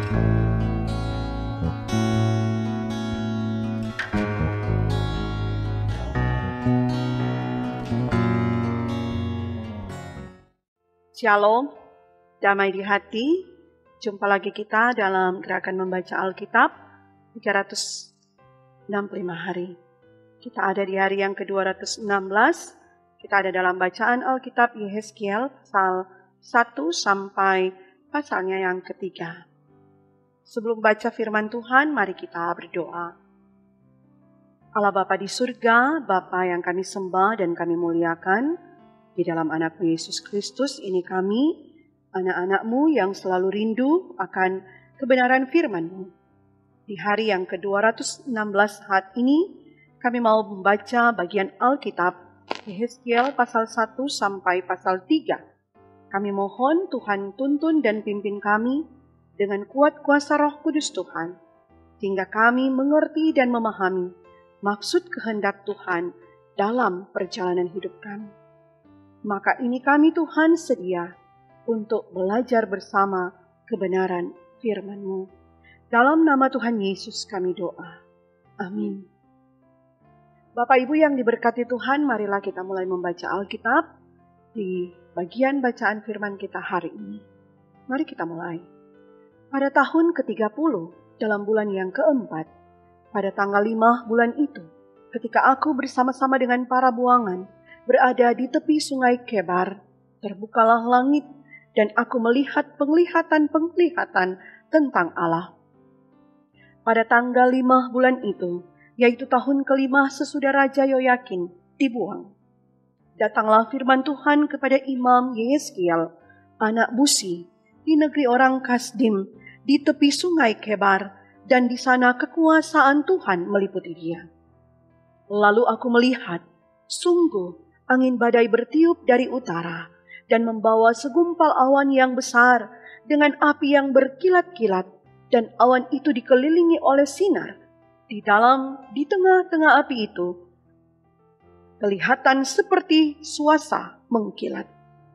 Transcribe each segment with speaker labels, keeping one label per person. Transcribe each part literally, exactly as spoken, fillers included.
Speaker 1: Shalom, damai di hati. Jumpa lagi kita dalam gerakan membaca Alkitab tiga ratus enam puluh lima hari. Kita ada di hari yang ke dua ratus enam belas. Kita ada dalam bacaan Alkitab Yehezkiel pasal satu sampai pasalnya yang ketiga. Sebelum baca firman Tuhan, mari kita berdoa. Allah Bapa di surga, Bapa yang kami sembah dan kami muliakan, di dalam anak-Mu Yesus Kristus ini kami, anak-anak-Mu yang selalu rindu akan kebenaran firman-Mu. Di hari yang ke dua ratus enam belas saat ini, kami mau membaca bagian Alkitab, Yehezkiel pasal satu sampai pasal tiga. Kami mohon Tuhan tuntun dan pimpin kami dengan kuat kuasa Roh Kudus Tuhan, sehingga kami mengerti dan memahami maksud kehendak Tuhan dalam perjalanan hidup kami. Maka ini kami Tuhan sedia untuk belajar bersama kebenaran firman-Mu. Dalam nama Tuhan Yesus kami doa. Amin. Bapak Ibu yang diberkati Tuhan, marilah kita mulai membaca Alkitab di bagian bacaan firman kita hari ini. Mari kita mulai. Pada tahun ke tiga puluh, dalam bulan yang keempat, pada tanggal lima bulan itu, ketika aku bersama-sama dengan para buangan, berada di tepi sungai Kebar, terbukalah langit dan aku melihat penglihatan-penglihatan tentang Allah. Pada tanggal lima bulan itu, yaitu tahun kelima sesudah Raja Yoyakin dibuang, datanglah firman Tuhan kepada Imam Yehezkiel, anak Busi, di negeri orang Kasdim, di tepi sungai Kebar, dan di sana kekuasaan Tuhan meliputi dia. Lalu aku melihat, sungguh, angin badai bertiup dari utara dan membawa segumpal awan yang besar dengan api yang berkilat-kilat, dan awan itu dikelilingi oleh sinar. Di dalam, di tengah-tengah api itu, kelihatan seperti suasa mengkilat.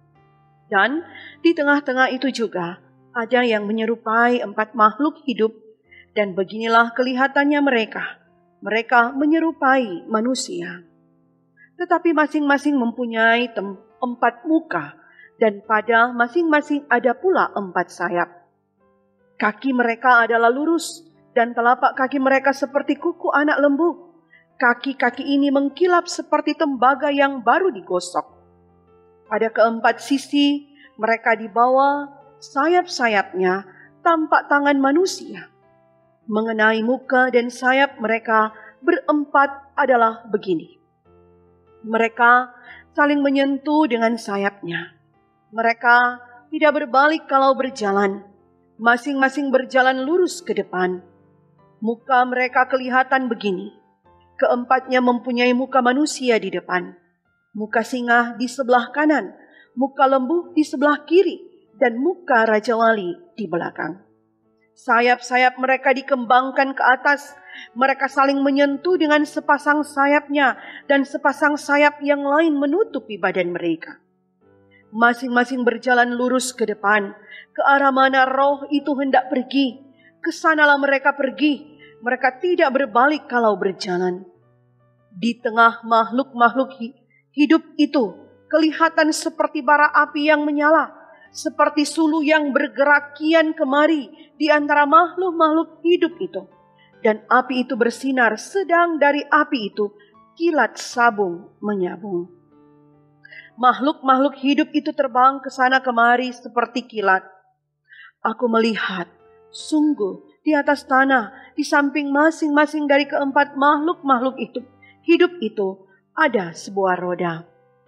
Speaker 1: Dan di tengah-tengah itu juga ada yang menyerupai empat makhluk hidup, dan beginilah kelihatannya mereka. Mereka menyerupai manusia. Tetapi masing-masing mempunyai tem- empat muka, dan pada masing-masing ada pula empat sayap. Kaki mereka adalah lurus, dan telapak kaki mereka seperti kuku anak lembu. Kaki-kaki ini mengkilap seperti tembaga yang baru digosok. Pada keempat sisi mereka dibawa sayap-sayapnya tampak tangan manusia. Mengenai muka dan sayap mereka berempat adalah begini. Mereka saling menyentuh dengan sayapnya. Mereka tidak berbalik kalau berjalan. Masing-masing berjalan lurus ke depan. Muka mereka kelihatan begini. Keempatnya mempunyai muka manusia di depan. Muka singa di sebelah kanan. Muka lembu di sebelah kiri. Dan muka Raja Wali di belakang. Sayap-sayap mereka dikembangkan ke atas. Mereka saling menyentuh dengan sepasang sayapnya, dan sepasang sayap yang lain menutupi badan mereka. Masing-masing berjalan lurus ke depan, ke arah mana roh itu hendak pergi. Kesanalah mereka pergi, mereka tidak berbalik kalau berjalan. Di tengah makhluk-makhluk hidup itu, kelihatan seperti bara api yang menyala, seperti sulu yang bergerak kian kemari di antara makhluk-makhluk hidup itu. Dan api itu bersinar, sedang dari api itu kilat sabung menyabung. Makhluk-makhluk hidup itu terbang ke sana kemari seperti kilat. Aku melihat, sungguh di atas tanah, di samping masing-masing dari keempat makhluk-makhluk itu, hidup itu ada sebuah roda.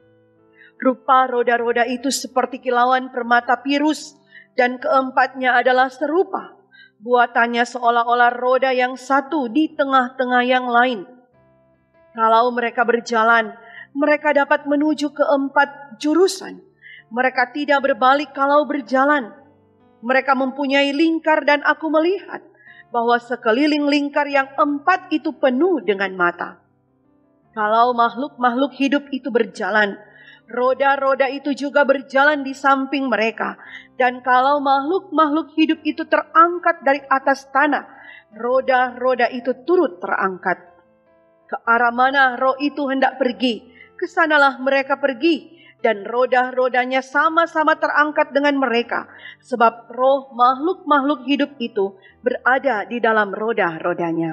Speaker 1: Rupa roda-roda itu seperti kilauan permata pirus, dan keempatnya adalah serupa. Buatannya seolah-olah roda yang satu di tengah-tengah yang lain. Kalau mereka berjalan, mereka dapat menuju ke empat jurusan. Mereka tidak berbalik kalau berjalan. Mereka mempunyai lingkar, dan aku melihat bahwa sekeliling lingkar yang empat itu penuh dengan mata. Kalau makhluk-makhluk hidup itu berjalan, roda-roda itu juga berjalan di samping mereka. Dan kalau makhluk-makhluk hidup itu terangkat dari atas tanah, roda-roda itu turut terangkat. Ke arah mana roh itu hendak pergi, ke sanalah mereka pergi. Dan roda-rodanya sama-sama terangkat dengan mereka. Sebab roh makhluk-makhluk hidup itu berada di dalam roda-rodanya.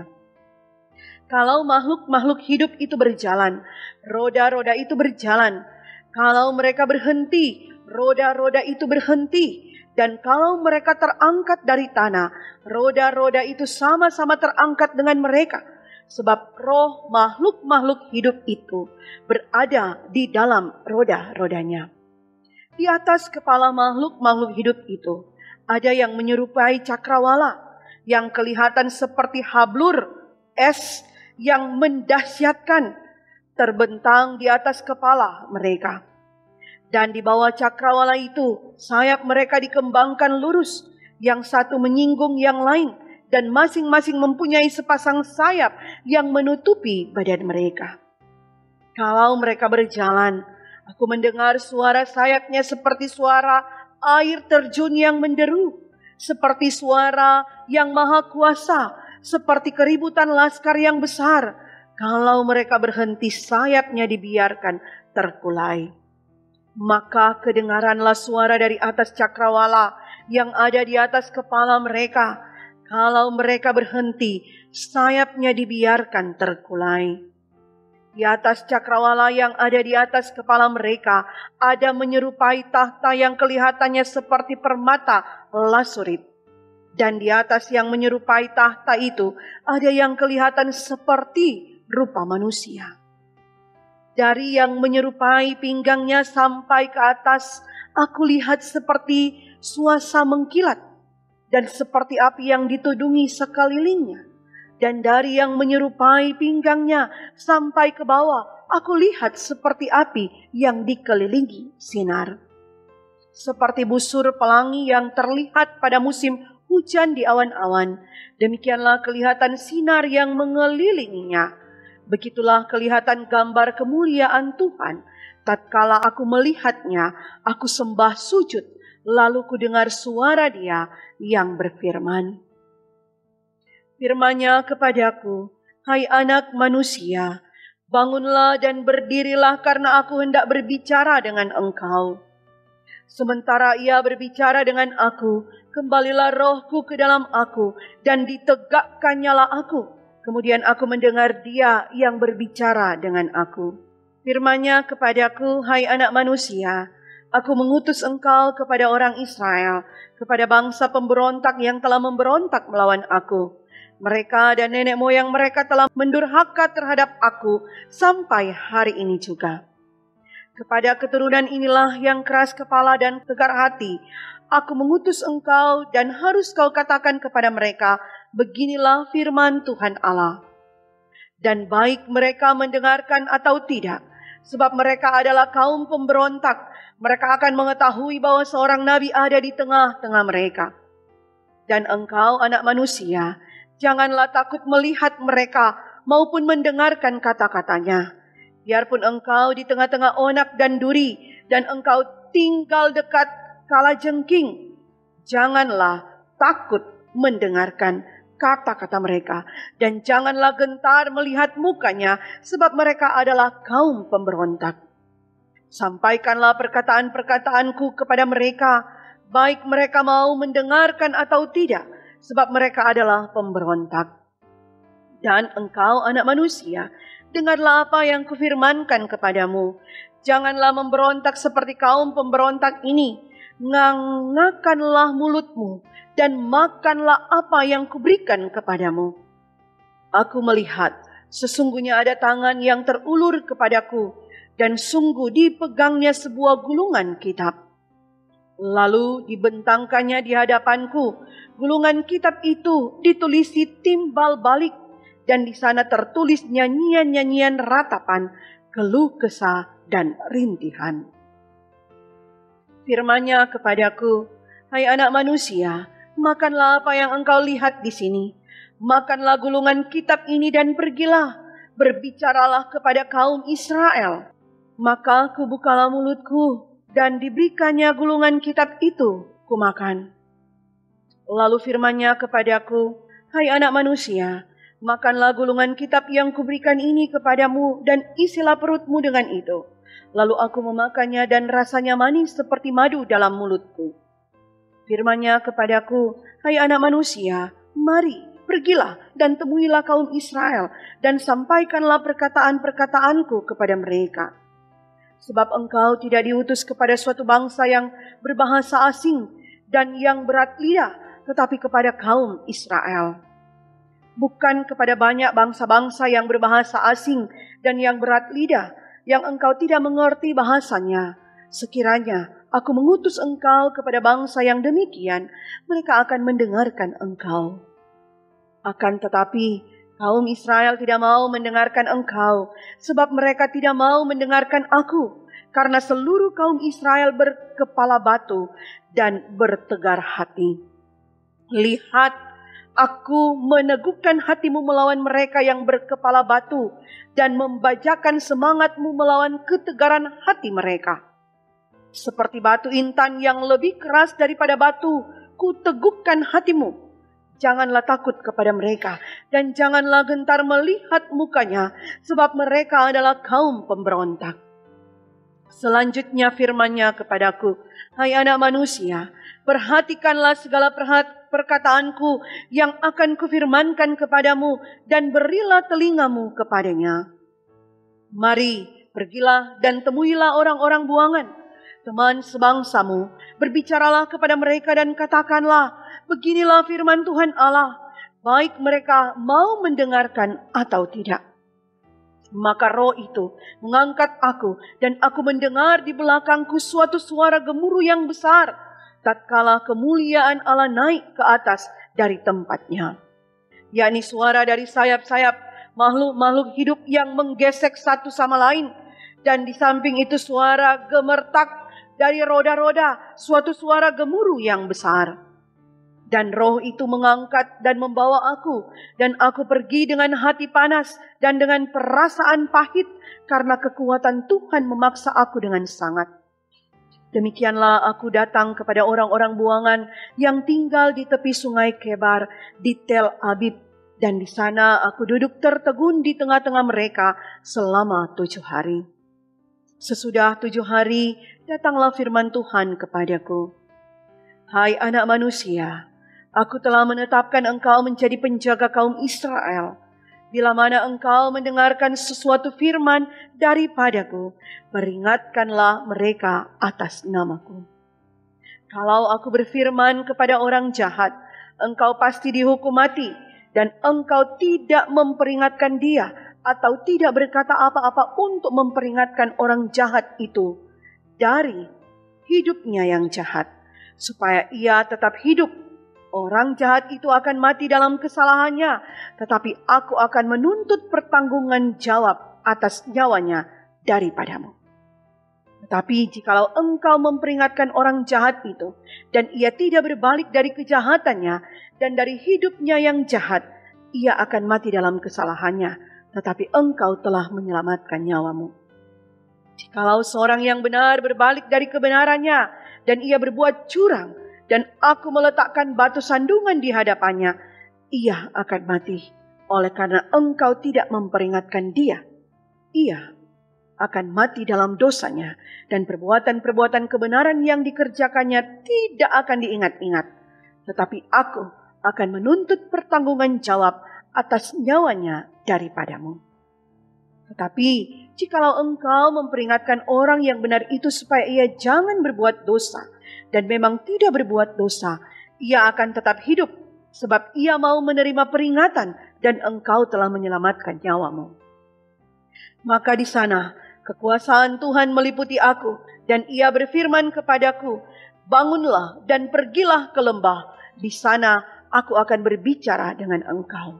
Speaker 1: Kalau makhluk-makhluk hidup itu berjalan, roda-roda itu berjalan. Kalau mereka berhenti, roda-roda itu berhenti. Dan kalau mereka terangkat dari tanah, roda-roda itu sama-sama terangkat dengan mereka. Sebab roh makhluk-makhluk hidup itu berada di dalam roda-rodanya. Di atas kepala makhluk-makhluk hidup itu ada yang menyerupai cakrawala, yang kelihatan seperti hablur es yang mendahsyatkan, terbentang di atas kepala mereka. Dan di bawah cakrawala itu sayap mereka dikembangkan lurus, yang satu menyinggung yang lain, dan masing-masing mempunyai sepasang sayap yang menutupi badan mereka. Kalau mereka berjalan, aku mendengar suara sayapnya seperti suara air terjun yang menderu, seperti suara yang maha kuasa, seperti keributan laskar yang besar. Kalau mereka berhenti, sayapnya dibiarkan terkulai. Maka kedengaranlah suara dari atas cakrawala yang ada di atas kepala mereka. Kalau mereka berhenti, sayapnya dibiarkan terkulai. Di atas cakrawala yang ada di atas kepala mereka, ada menyerupai tahta yang kelihatannya seperti permata lasurit. Dan di atas yang menyerupai tahta itu, ada yang kelihatan seperti rupa manusia. Dari yang menyerupai pinggangnya sampai ke atas, aku lihat seperti suasa mengkilat. Dan seperti api yang ditudungi sekelilingnya. Dan dari yang menyerupai pinggangnya sampai ke bawah, aku lihat seperti api yang dikelilingi sinar. Seperti busur pelangi yang terlihat pada musim hujan di awan-awan, demikianlah kelihatan sinar yang mengelilinginya. Begitulah kelihatan gambar kemuliaan Tuhan. Tatkala aku melihatnya, aku sembah sujud. Lalu ku dengar suara Dia yang berfirman. Firman-Nya kepadaku, hai anak manusia, bangunlah dan berdirilah karena aku hendak berbicara dengan engkau. Sementara Ia berbicara dengan aku, kembalilah rohku ke dalam aku dan ditegakkannyalah aku. Kemudian aku mendengar Dia yang berbicara dengan aku. Firman-Nya kepadaku, hai anak manusia, aku mengutus engkau kepada orang Israel, kepada bangsa pemberontak yang telah memberontak melawan aku. Mereka dan nenek moyang mereka telah mendurhaka terhadap aku sampai hari ini juga. Kepada keturunan inilah yang keras kepala dan tegar hati, aku mengutus engkau dan harus kau katakan kepada mereka, beginilah firman Tuhan Allah. Dan baik mereka mendengarkan atau tidak, sebab mereka adalah kaum pemberontak, mereka akan mengetahui bahwa seorang nabi ada di tengah-tengah mereka. Dan engkau, anak manusia, janganlah takut melihat mereka maupun mendengarkan kata-katanya. Biarpun engkau di tengah-tengah onak dan duri, dan engkau tinggal dekat kalajengking, janganlah takut mendengarkan kata-kata mereka, dan janganlah gentar melihat mukanya, sebab mereka adalah kaum pemberontak. Sampaikanlah perkataan-perkataanku kepada mereka, baik mereka mau mendengarkan atau tidak, sebab mereka adalah pemberontak. Dan engkau, anak manusia, dengarlah apa yang kufirmankan kepadamu. Janganlah memberontak seperti kaum pemberontak ini. Ngangakanlah mulutmu dan makanlah apa yang kuberikan kepadamu. Aku melihat sesungguhnya ada tangan yang terulur kepadaku, dan sungguh dipegangnya sebuah gulungan kitab. Lalu dibentangkannya di hadapanku. Gulungan kitab itu ditulisi timbal balik, dan di sana tertulis nyanyian-nyanyian ratapan, keluh kesah dan rintihan. Firman-Nya kepadaku, hai anak manusia, makanlah apa yang engkau lihat di sini. Makanlah gulungan kitab ini dan pergilah, berbicaralah kepada kaum Israel. Maka kubukalah mulutku, dan diberikannya gulungan kitab itu kumakan. Lalu firman-Nya kepadaku, hai anak manusia, makanlah gulungan kitab yang kuberikan ini kepadamu, dan isilah perutmu dengan itu. Lalu aku memakannya, dan rasanya manis seperti madu dalam mulutku. Firman-Nya kepadaku, hai anak manusia, mari, pergilah dan temuilah kaum Israel, dan sampaikanlah perkataan-perkataanku kepada mereka. Sebab engkau tidak diutus kepada suatu bangsa yang berbahasa asing dan yang berat lidah, tetapi kepada kaum Israel. Bukan kepada banyak bangsa-bangsa yang berbahasa asing dan yang berat lidah, yang engkau tidak mengerti bahasanya. Sekiranya aku mengutus engkau kepada bangsa yang demikian, mereka akan mendengarkan engkau. Akan tetapi, kaum Israel tidak mau mendengarkan engkau, sebab mereka tidak mau mendengarkan aku, karena seluruh kaum Israel berkepala batu dan bertegar hati. Lihat, aku meneguhkan hatimu melawan mereka yang berkepala batu, dan membajakan semangatmu melawan ketegaran hati mereka. Seperti batu intan yang lebih keras daripada batu, kuteguhkan hatimu. Janganlah takut kepada mereka, dan janganlah gentar melihat mukanya, sebab mereka adalah kaum pemberontak. Selanjutnya firman-Nya kepadaku, hai anak manusia, perhatikanlah segala perhat perkataanku yang akan kufirmankan kepadamu, dan berilah telingamu kepadanya. Mari, pergilah dan temuilah orang-orang buangan, teman sebangsamu, berbicaralah kepada mereka dan katakanlah, beginilah firman Tuhan Allah, baik mereka mau mendengarkan atau tidak. Maka roh itu mengangkat aku, dan aku mendengar di belakangku suatu suara gemuruh yang besar, tatkala kemuliaan Allah naik ke atas dari tempatnya. Yakni suara dari sayap-sayap makhluk-makhluk hidup yang menggesek satu sama lain. Dan di samping itu suara gemertak dari roda-roda, suatu suara gemuruh yang besar. Dan roh itu mengangkat dan membawa aku, dan aku pergi dengan hati panas dan dengan perasaan pahit, karena kekuatan Tuhan memaksa aku dengan sangat. Demikianlah aku datang kepada orang-orang buangan yang tinggal di tepi sungai Kebar di Tel Abib, dan di sana aku duduk tertegun di tengah-tengah mereka selama tujuh hari. Sesudah tujuh hari, datanglah firman Tuhan kepadaku. Hai anak manusia, aku telah menetapkan engkau menjadi penjaga kaum Israel. Bila mana engkau mendengarkan sesuatu firman daripadaku, peringatkanlah mereka atas namaku. Kalau aku berfirman kepada orang jahat, engkau pasti dihukum mati, dan engkau tidak memperingatkan dia, atau tidak berkata apa-apa untuk memperingatkan orang jahat itu dari hidupnya yang jahat, supaya ia tetap hidup. Orang jahat itu akan mati dalam kesalahannya, tetapi aku akan menuntut pertanggungan jawab atas nyawanya daripadamu. Tetapi jikalau engkau memperingatkan orang jahat itu, dan ia tidak berbalik dari kejahatannya dan dari hidupnya yang jahat, ia akan mati dalam kesalahannya, tetapi engkau telah menyelamatkan nyawamu. Jikalau seorang yang benar berbalik dari kebenarannya, dan ia berbuat curang, dan aku meletakkan batu sandungan di hadapannya, ia akan mati. Oleh karena engkau tidak memperingatkan dia, ia akan mati dalam dosanya, dan perbuatan-perbuatan kebenaran yang dikerjakannya tidak akan diingat-ingat. Tetapi aku akan menuntut pertanggungan jawab atas nyawanya daripadamu. Tetapi jikalau engkau memperingatkan orang yang benar itu supaya ia jangan berbuat dosa, dan memang tidak berbuat dosa, ia akan tetap hidup, sebab ia mau menerima peringatan, dan engkau telah menyelamatkan nyawamu. Maka di sana kekuasaan Tuhan meliputi aku, dan ia berfirman kepadaku, bangunlah dan pergilah ke lembah, di sana aku akan berbicara dengan engkau.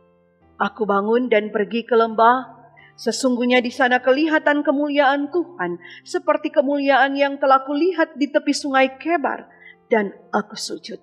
Speaker 1: Aku bangun dan pergi ke lembah. Sesungguhnya di sana kelihatan kemuliaan Tuhan, seperti kemuliaan yang telah kulihat di tepi sungai Kebar, dan aku sujud.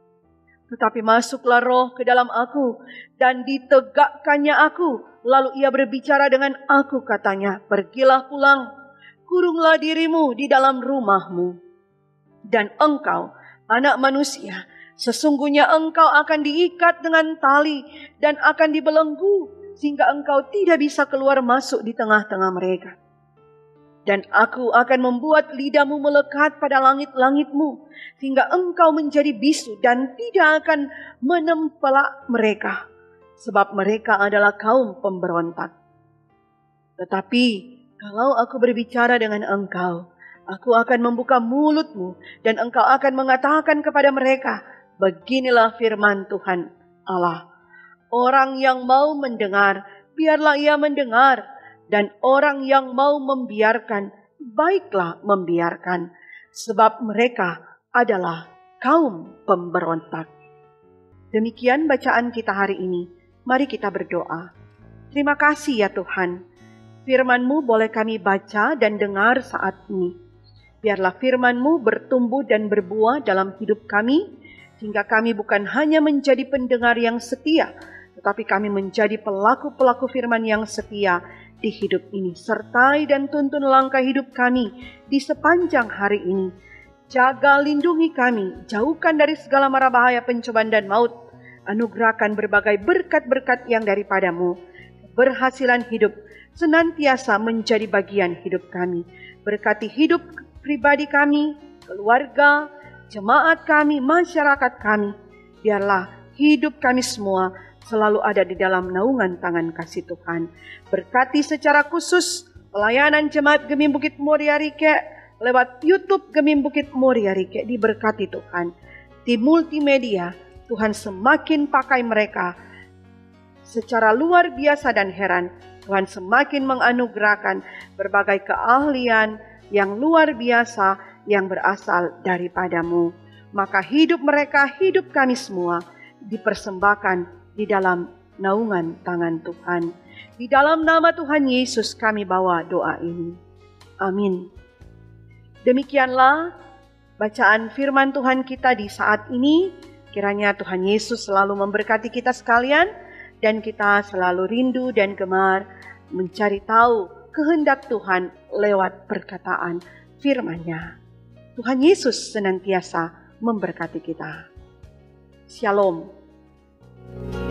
Speaker 1: Tetapi masuklah roh ke dalam aku, dan ditegakkannya aku. Lalu ia berbicara dengan aku, katanya, pergilah pulang, kurunglah dirimu di dalam rumahmu. Dan engkau, anak manusia, sesungguhnya engkau akan diikat dengan tali dan akan dibelenggu, sehingga engkau tidak bisa keluar masuk di tengah-tengah mereka. Dan aku akan membuat lidahmu melekat pada langit-langitmu, sehingga engkau menjadi bisu dan tidak akan menempelak mereka, sebab mereka adalah kaum pemberontak. Tetapi kalau aku berbicara dengan engkau, aku akan membuka mulutmu dan engkau akan mengatakan kepada mereka, beginilah firman Tuhan Allah. Orang yang mau mendengar, biarlah ia mendengar. Dan orang yang mau membiarkan, baiklah membiarkan. Sebab mereka adalah kaum pemberontak. Demikian bacaan kita hari ini. Mari kita berdoa. Terima kasih ya Tuhan. Firman-Mu boleh kami baca dan dengar saat ini. Biarlah firman-Mu bertumbuh dan berbuah dalam hidup kami, sehingga kami bukan hanya menjadi pendengar yang setia, tetapi kami menjadi pelaku-pelaku firman yang setia di hidup ini. Sertai dan tuntun langkah hidup kami di sepanjang hari ini. Jaga lindungi kami, jauhkan dari segala mara bahaya, pencobaan dan maut. Anugerahkan berbagai berkat-berkat yang daripadamu. Berhasilan hidup senantiasa menjadi bagian hidup kami. Berkati hidup pribadi kami, keluarga, jemaat kami, masyarakat kami. Biarlah hidup kami semua selalu ada di dalam naungan tangan kasih Tuhan. Berkati secara khusus pelayanan jemaat Gemim Bukit Muria Rike lewat YouTube Gemim Bukit Muria Rike. Diberkati Tuhan. Di multimedia, Tuhan semakin pakai mereka secara luar biasa dan heran. Tuhan semakin menganugerahkan berbagai keahlian yang luar biasa yang berasal daripadamu. Maka hidup mereka, hidup kami semua dipersembahkan di dalam naungan tangan Tuhan. Di dalam nama Tuhan Yesus kami bawa doa ini. Amin. Demikianlah bacaan firman Tuhan kita di saat ini. Kiranya Tuhan Yesus selalu memberkati kita sekalian, dan kita selalu rindu dan gemar mencari tahu kehendak Tuhan lewat perkataan firman-Nya. Tuhan Yesus senantiasa memberkati kita. Shalom.